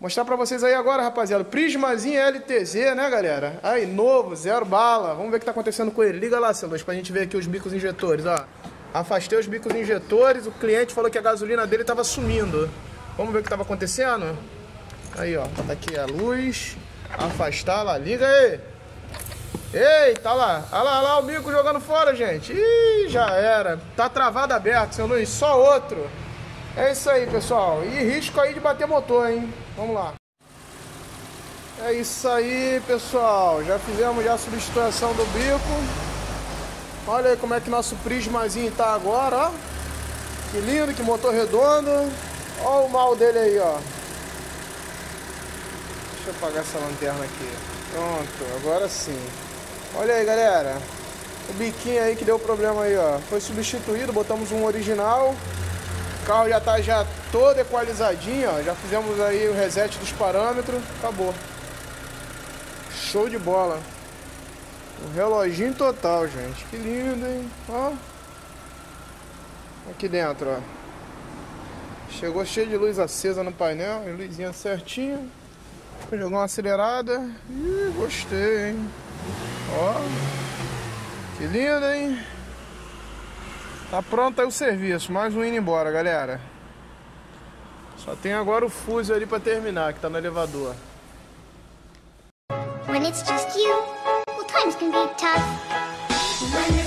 Mostrar pra vocês aí agora, rapaziada. Prismazinho LTZ, né, galera? Aí, novo, 0 bala. Vamos ver o que tá acontecendo com ele. Liga lá, Celos, pra gente ver aqui os bicos injetores, ó. Afastei os bicos injetores. O cliente falou que a gasolina dele tava sumindo. Vamos ver o que tava acontecendo? Aí, ó. Tá aqui a luz. Afastar lá. Liga aí. Eita, lá. Olha lá o bico jogando fora, gente. Ih, já era. Tá travado aberto, seu Luiz. Só outro. É isso aí, pessoal. E risco aí de bater motor, hein? Vamos lá. É isso aí, pessoal. Já fizemos já a substituição do bico. Olha aí como é que nosso prismazinho tá agora, ó. Que lindo, que motor redondo. Olha o mal dele aí, ó. Deixa eu apagar essa lanterna aqui. Pronto, agora sim. Olha aí, galera. O biquinho aí que deu problema aí, ó. Foi substituído, botamos um original. O carro já tá todo equalizadinho, ó. Já fizemos aí o reset dos parâmetros. Acabou. Show de bola. O reloginho total, gente. Que lindo, hein? Ó. Aqui dentro, ó. Chegou cheio de luz acesa no painel. Luzinha certinho. Jogou uma acelerada. Ih, gostei, hein? Ó. Que lindo, hein? Tá pronto aí o serviço. Mais um indo embora, galera. Só tem agora o fuzil ali pra terminar, que tá no elevador. When it's just you, well, times can be tough.